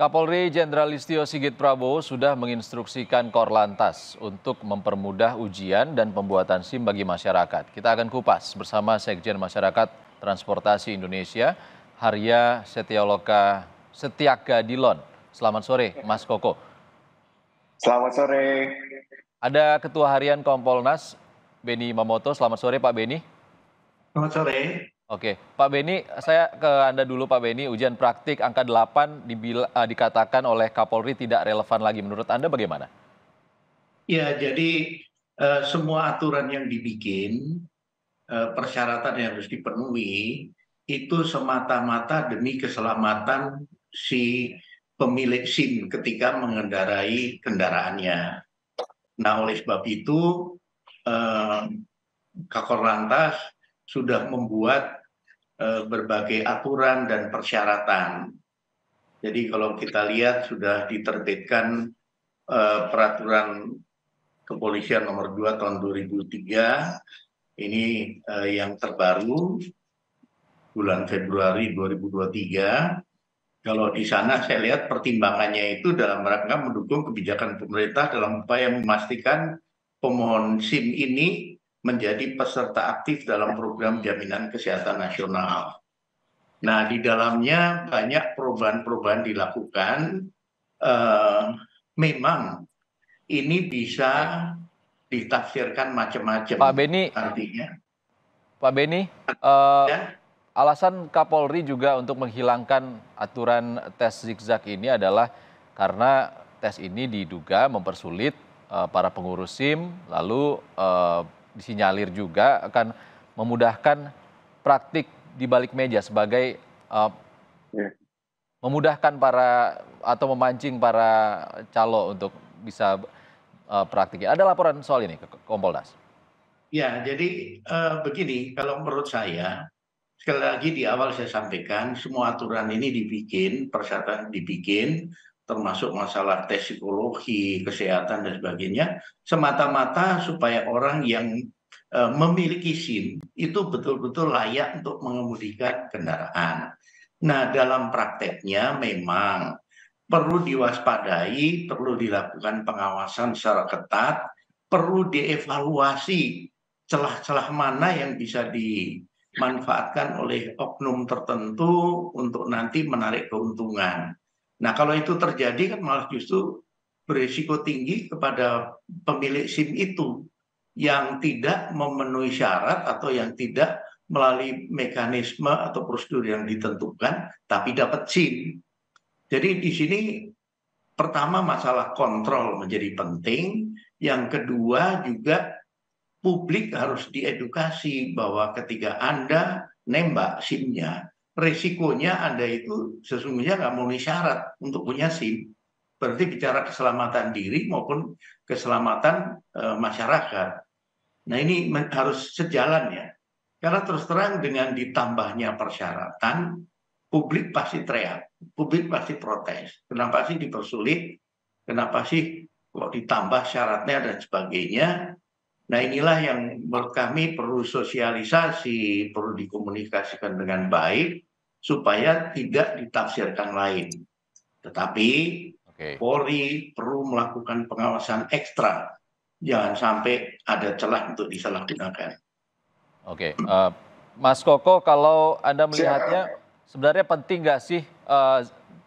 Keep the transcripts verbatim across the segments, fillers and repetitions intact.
Kapolri Jenderal Listio Sigit Prabowo sudah menginstruksikan Korlantas untuk mempermudah ujian dan pembuatan SIM bagi masyarakat. Kita akan kupas bersama Sekjen Masyarakat Transportasi Indonesia, Harya Setioloka Setiaga Dilon. Selamat sore, Mas Koko. Selamat sore. Ada Ketua Harian Kompolnas, Beni Mamoto. Selamat sore, Pak Beni. Selamat sore. Oke, Pak Beni, saya ke Anda dulu Pak Beni. Ujian praktik angka delapan dibila, uh, dikatakan oleh Kapolri tidak relevan lagi. Menurut Anda bagaimana? Ya, jadi uh, semua aturan yang dibikin, uh, persyaratan yang harus dipenuhi, itu semata-mata demi keselamatan si pemilik SIM ketika mengendarai kendaraannya. Nah, oleh sebab itu, uh, Kakor Lantas sudah membuat berbagai aturan dan persyaratan. Jadi kalau kita lihat sudah diterbitkan uh, peraturan kepolisian nomor dua tahun dua ribu tiga, ini uh, yang terbaru bulan Februari dua ribu dua puluh tiga. Kalau di sana saya lihat pertimbangannya itu dalam rangka mendukung kebijakan pemerintah dalam upaya memastikan pemohon SIM ini menjadi peserta aktif dalam program jaminan kesehatan nasional. Nah, di dalamnya banyak perubahan-perubahan dilakukan. Uh, memang ini bisa ditafsirkan macam-macam. Pak Beni, artinya. Pak Beni, uh, Ya. alasan Kapolri juga untuk menghilangkan aturan tes zigzag ini adalah karena tes ini diduga mempersulit uh, para pengurus SIM, lalu uh, disinyalir juga akan memudahkan praktik di balik meja sebagai uh, Ya. memudahkan para atau memancing para calo untuk bisa uh, praktik. Ada laporan soal ini ke Kompolnas? Ya, jadi uh, begini, kalau menurut saya, sekali lagi di awal saya sampaikan, semua aturan ini dibikin, persyaratan dibikin, termasuk masalah tes psikologi, kesehatan, dan sebagainya, semata-mata supaya orang yang uh, memiliki SIM itu betul-betul layak untuk mengemudikan kendaraan. Nah, dalam prakteknya memang perlu diwaspadai, perlu dilakukan pengawasan secara ketat, perlu dievaluasi celah-celah mana yang bisa dimanfaatkan oleh oknum tertentu untuk nanti menarik keuntungan. Nah, kalau itu terjadi kan malah justru berisiko tinggi kepada pemilik SIM itu yang tidak memenuhi syarat atau yang tidak melalui mekanisme atau prosedur yang ditentukan, tapi dapat SIM. Jadi di sini pertama masalah kontrol menjadi penting, yang kedua juga publik harus diedukasi bahwa ketika Anda nembak SIM-nya, resikonya Anda itu sesungguhnya nggak memenuhi syarat untuk punya SIM. Berarti bicara keselamatan diri maupun keselamatan e, masyarakat. Nah ini harus sejalan ya. Karena terus terang dengan ditambahnya persyaratan, publik pasti teriak, publik pasti protes. Kenapa sih dipersulit? Kenapa sih kok ditambah syaratnya dan sebagainya? Nah inilah yang menurut kami perlu sosialisasi, perlu dikomunikasikan dengan baik, supaya tidak ditafsirkan lain. Tetapi Oke. Polri perlu melakukan pengawasan ekstra. Jangan sampai ada celah untuk disalahgunakan. Oke, uh, Mas Koko, kalau Anda melihatnya sebenarnya penting nggak sih uh,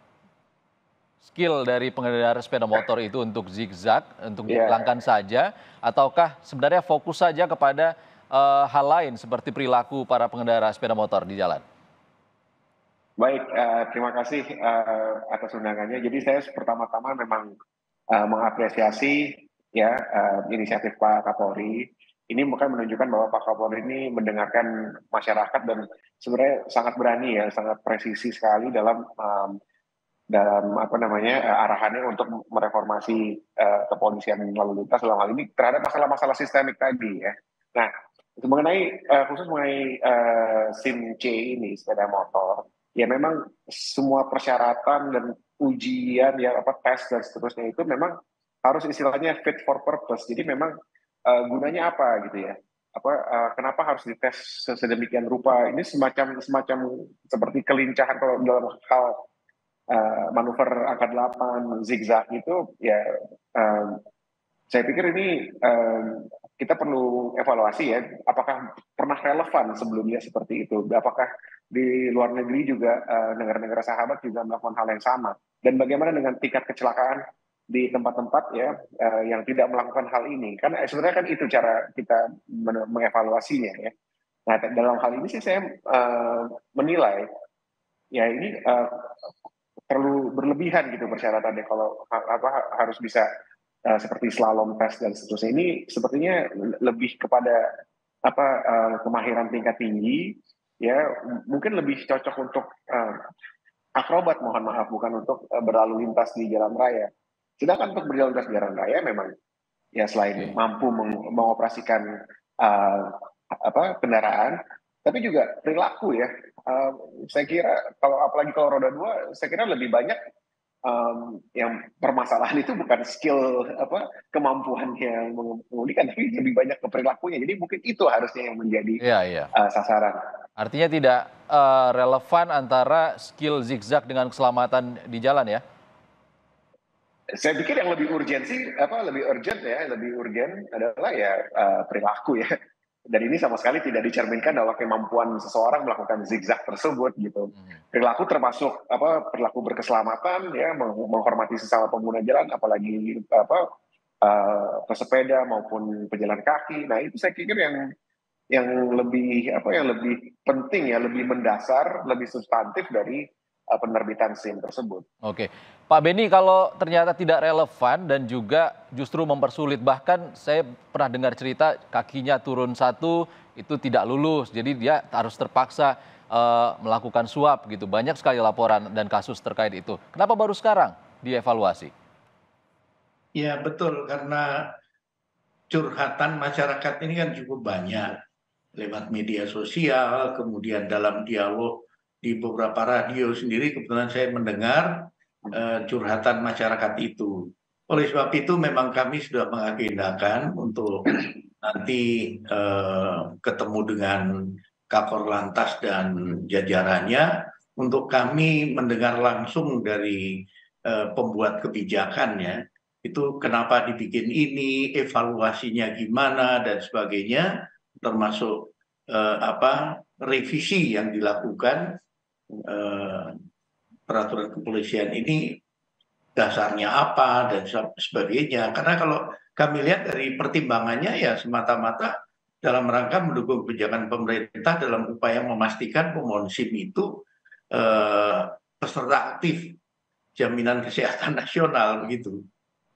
skill dari pengendara sepeda motor itu untuk zigzag, untuk dihilangkan saja, ataukah sebenarnya fokus saja kepada uh, hal lain seperti perilaku para pengendara sepeda motor di jalan? Baik, uh, terima kasih uh, atas undangannya. Jadi saya pertama-tama memang uh, mengapresiasi ya uh, inisiatif Pak Kapolri. Ini bukan menunjukkan bahwa Pak Kapolri ini mendengarkan masyarakat dan sebenarnya sangat berani ya, sangat presisi sekali dalam um, dalam apa namanya uh, arahannya untuk mereformasi uh, kepolisian lalu lintas dalam hal ini terhadap masalah-masalah sistemik tadi ya. Nah, mengenai uh, khusus mengenai uh, SIM C ini sepeda motor, ya memang semua persyaratan dan ujian ya apa tes dan seterusnya itu memang harus istilahnya fit for purpose. Jadi memang uh, gunanya apa gitu ya? Apa uh, kenapa harus dites sedemikian rupa? Ini semacam semacam seperti kelincahan kalau dalam hal uh, manuver angka delapan, zigzag itu ya um, saya pikir ini um, kita perlu evaluasi ya, apakah pernah relevan sebelumnya seperti itu, apakah di luar negeri juga negara-negara uh, sahabat juga melakukan hal yang sama, dan bagaimana dengan tingkat kecelakaan di tempat-tempat ya uh, yang tidak melakukan hal ini, karena sebenarnya kan itu cara kita mengevaluasinya ya. Nah dalam hal ini sih saya uh, menilai ya ini uh, perlu berlebihan gitu persyaratannya kalau apa harus bisa uh, seperti slalom test dan seterusnya. Ini sepertinya lebih kepada apa uh, kemahiran tingkat tinggi ya, mungkin lebih cocok untuk uh, akrobat, mohon maaf, bukan untuk uh, berlalu lintas di jalan raya. Sedangkan untuk berjalan lintas di jalan raya memang ya selain okay. mampu meng mengoperasikan uh, apa kendaraan, tapi juga perilaku ya. Uh, saya kira kalau apalagi kalau roda dua, saya kira lebih banyak um, yang permasalahan itu bukan skill apa kemampuan yang mengemudikan, tapi lebih banyak ke perilakunya. Jadi mungkin itu harusnya yang menjadi yeah, yeah. Uh, sasaran. Artinya tidak uh, relevan antara skill zigzag dengan keselamatan di jalan ya? Saya pikir yang lebih urgensi apa lebih urgent ya, lebih urgen adalah ya uh, perilaku ya. Dan ini sama sekali tidak dicerminkan bahwa kemampuan seseorang melakukan zigzag tersebut gitu. Perilaku termasuk apa perilaku berkeselamatan ya, menghormati sesama pengguna jalan, apalagi apa uh, pesepeda maupun pejalan kaki. Nah itu saya pikir yang yang lebih apa yang lebih penting ya, lebih mendasar, lebih substantif dari uh, penerbitan SIM tersebut. Oke, Pak Beni, kalau ternyata tidak relevan dan juga justru mempersulit, bahkan saya pernah dengar cerita kakinya turun satu itu tidak lulus, jadi dia harus terpaksa uh, melakukan swab gitu. Banyak sekali laporan dan kasus terkait itu. Kenapa baru sekarang dievaluasi? Ya betul, karena curhatan masyarakat ini kan cukup banyak lewat media sosial, kemudian dalam dialog di beberapa radio sendiri kebetulan saya mendengar Uh, curhatan masyarakat itu. Oleh sebab itu memang kami sudah mengagendakan untuk nanti uh, ketemu dengan Kakor Lantas dan jajarannya untuk kami mendengar langsung dari uh, pembuat kebijakannya itu kenapa dibikin ini, evaluasinya gimana dan sebagainya, termasuk uh, apa revisi yang dilakukan uh, peraturan kepolisian ini dasarnya apa dan sebagainya. Karena kalau kami lihat dari pertimbangannya ya semata-mata dalam rangka mendukung kebijakan pemerintah dalam upaya memastikan pemohon SIM itu eh, peserta aktif jaminan kesehatan nasional begitu.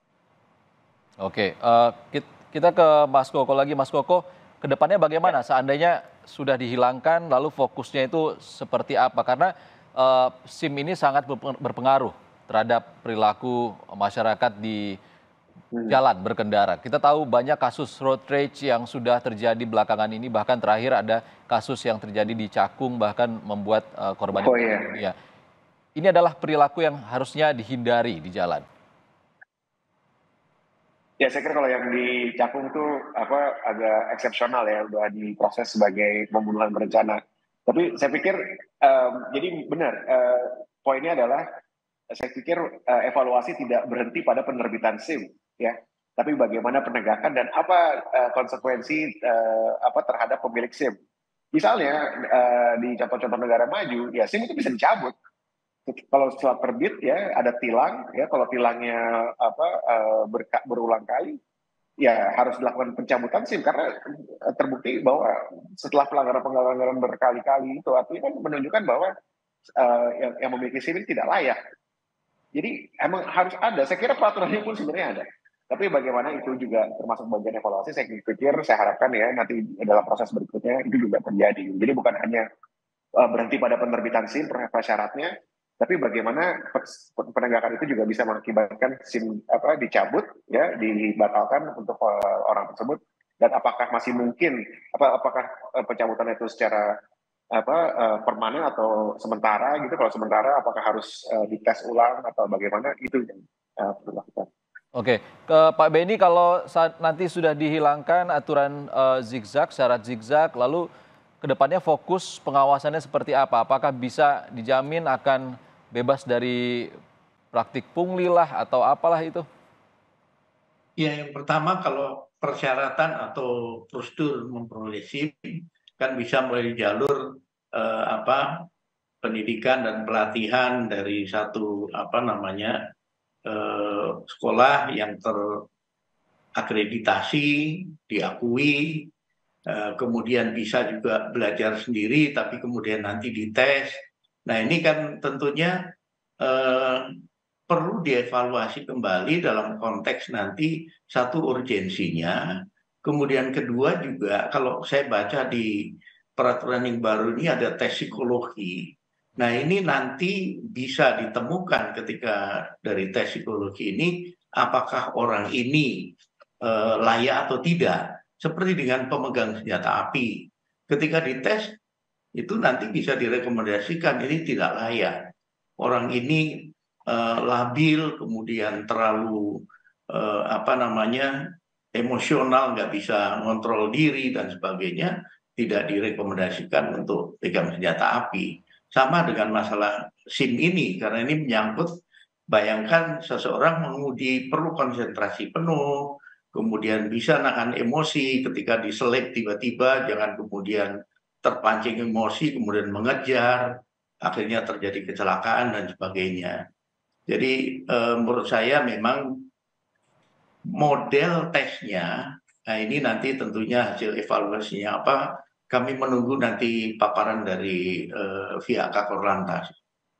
Oke, uh, kita ke Mas Koko lagi. Mas Koko, kedepannya bagaimana seandainya sudah dihilangkan lalu fokusnya itu seperti apa? Karena Uh, SIM ini sangat berpengaruh terhadap perilaku masyarakat di jalan berkendara. Kita tahu banyak kasus road rage yang sudah terjadi belakangan ini, bahkan terakhir ada kasus yang terjadi di Cakung bahkan membuat uh, korban oh, iya. dunia. Ini adalah perilaku yang harusnya dihindari di jalan. Ya saya kira kalau yang di Cakung tuh apa agak eksepsional ya, udah diproses sebagai pembunuhan berencana. Tapi saya pikir um, jadi benar uh, poinnya adalah saya pikir uh, evaluasi tidak berhenti pada penerbitan SIM ya, tapi bagaimana penegakan dan apa uh, konsekuensi uh, apa terhadap pemilik SIM. Misalnya uh, di contoh-contoh negara maju ya SIM itu bisa dicabut. Kalau setelah terbit ya ada tilang ya, kalau tilangnya apa uh, ber, berulang kali ya harus dilakukan pencabutan SIM karena terbukti bahwa setelah pelanggaran-pelanggaran berkali-kali itu artinya kan menunjukkan bahwa uh, yang, yang memiliki SIM ini tidak layak. Jadi emang harus ada. Saya kira peraturannya pun sebenarnya ada. Tapi bagaimana itu juga termasuk bagian evaluasi. Saya pikir, saya harapkan ya nanti dalam proses berikutnya itu juga terjadi. Jadi bukan hanya uh, berhenti pada penerbitan SIM persyaratnya, tapi bagaimana penegakan itu juga bisa mengakibatkan SIM apa dicabut ya, dibatalkan untuk uh, orang tersebut, dan apakah masih mungkin apa apakah uh, pencabutan itu secara apa uh, permanen atau sementara gitu. Kalau sementara apakah harus uh, dites ulang atau bagaimana, itu yang uh, perlu dilakukan. Oke, ke Pak Beni, kalau saat nanti sudah dihilangkan aturan uh, zigzag, syarat zigzag, lalu kedepannya fokus pengawasannya seperti apa? Apakah bisa dijamin akan bebas dari praktik pungli lah atau apalah itu? Ya, yang pertama kalau persyaratan atau prosedur memperoleh SIM kan bisa melalui jalur eh, apa pendidikan dan pelatihan dari satu apa namanya eh, sekolah yang terakreditasi, diakui, eh, kemudian bisa juga belajar sendiri, tapi kemudian nanti dites. Nah ini kan tentunya eh, perlu dievaluasi kembali dalam konteks nanti satu urgensinya, kemudian kedua juga kalau saya baca di peraturan yang baru ini ada tes psikologi. Nah ini nanti bisa ditemukan ketika dari tes psikologi ini apakah orang ini eh, layak atau tidak. Seperti dengan pemegang senjata api. Ketika dites itu nanti bisa direkomendasikan ini tidak layak. Orang ini eh, labil, kemudian terlalu eh, apa namanya emosional, nggak bisa ngontrol diri dan sebagainya, tidak direkomendasikan untuk pegang senjata api. Sama dengan masalah SIM ini, karena ini menyangkut, bayangkan seseorang menguji perlu konsentrasi penuh, kemudian bisa nahan emosi ketika diselip tiba-tiba, jangan kemudian terpancing emosi, kemudian mengejar, akhirnya terjadi kecelakaan dan sebagainya. Jadi eh, menurut saya memang model tesnya, nah ini nanti tentunya hasil evaluasinya apa, kami menunggu nanti paparan dari eh, pihak Kakor Lantas.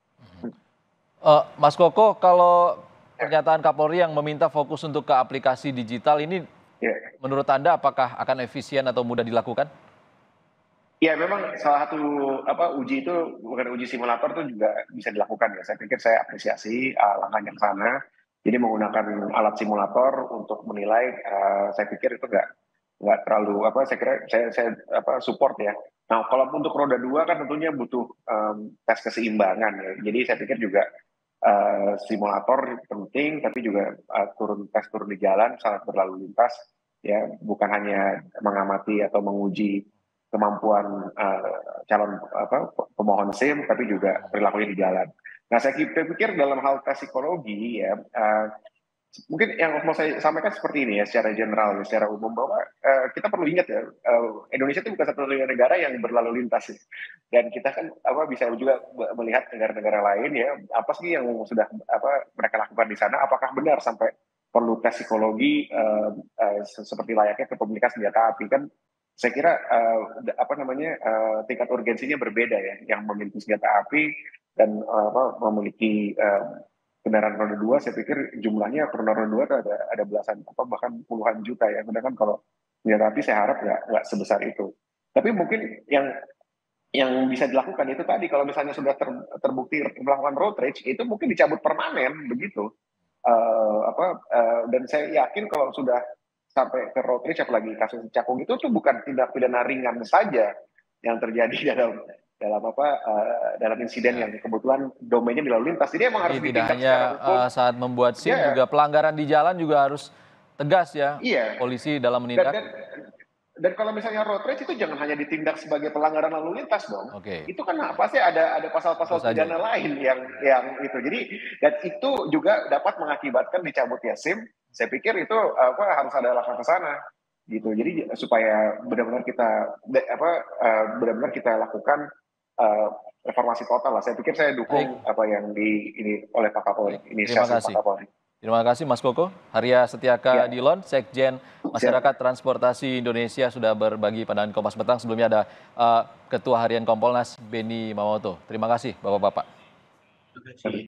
Eh, Mas Koko, kalau Ya, pernyataan Kapolri yang meminta fokus untuk ke aplikasi digital ini, ya. menurut Anda apakah akan efisien atau mudah dilakukan? Ya, memang salah satu apa uji itu bukan uji simulator itu juga bisa dilakukan ya. Saya pikir saya apresiasi uh, langkahnya ke sana. Jadi menggunakan alat simulator untuk menilai, uh, saya pikir itu nggak nggak terlalu apa. Saya kira saya saya apa support ya. Nah, kalau untuk roda dua kan tentunya butuh um, tes keseimbangan ya. Jadi saya pikir juga uh, simulator penting, tapi juga uh, turun tes turun di jalan sangat berlalu lintas ya. Bukan hanya mengamati atau menguji kemampuan uh, calon apa pemohon SIM, tapi juga perilakunya di jalan. Nah, saya pikir dalam hal tes psikologi ya, uh, mungkin yang mau saya sampaikan seperti ini ya, secara general, ya, secara umum bahwa uh, kita perlu ingat ya, uh, Indonesia itu bukan satu-satunya negara yang berlalu lintas, ya. Dan kita kan apa bisa juga melihat negara-negara lain ya, apa sih yang sudah apa mereka lakukan di sana, apakah benar sampai perlu tes psikologi uh, uh, seperti layaknya kepemilikan senjata api kan? Saya kira uh, apa namanya uh, tingkat urgensinya berbeda ya, yang memiliki senjata api dan uh, apa, memiliki uh, kendaraan roda dua. Saya pikir jumlahnya kendaraan roda dua itu ada ada belasan apa bahkan puluhan juta ya. Sedangkan kalau senjata api saya harap nggak nggak sebesar itu. Tapi mungkin yang yang bisa dilakukan itu tadi kalau misalnya sudah ter, terbukti melakukan road rage itu mungkin dicabut permanen begitu. Uh, apa uh, dan saya yakin kalau sudah sampai ke road rage apalagi kasus Cakung itu tuh bukan tindak pidana ringan saja yang terjadi dalam dalam apa uh, dalam insiden Ya. yang kebetulan domainnya di lalu lintas. Jadi emang Jadi harus tidak ditindak hanya secara hukum. uh, saat membuat SIM, Ya, juga pelanggaran di jalan juga harus tegas ya iya. polisi dalam Dan menindak. dan dan kalau misalnya road rage itu jangan hanya ditindak sebagai pelanggaran lalu lintas dong. Oke. Itu kan pasti ada ada pasal-pasal Tentu saja pidana itu. lain yang yang itu. Jadi dan itu juga dapat mengakibatkan dicabutnya SIM. Saya pikir itu apa harus ada langkah ke sana gitu. Jadi supaya benar-benar kita apa uh, benar-benar kita lakukan uh, reformasi total lah. Saya pikir saya Baik, dukung apa yang di ini oleh Pak Kapolri, baik. Terima inisiasi Pak kasih. Kapolri. Terima kasih Mas Koko. Haria Setiaka Ya, Dilon, Sekjen siap. Masyarakat Transportasi Indonesia sudah berbagi pandangan Kompas Petang. Sebelumnya ada uh, Ketua Harian Kompolnas Beni Mamoto. Terima kasih Bapak-Bapak. Terima kasih.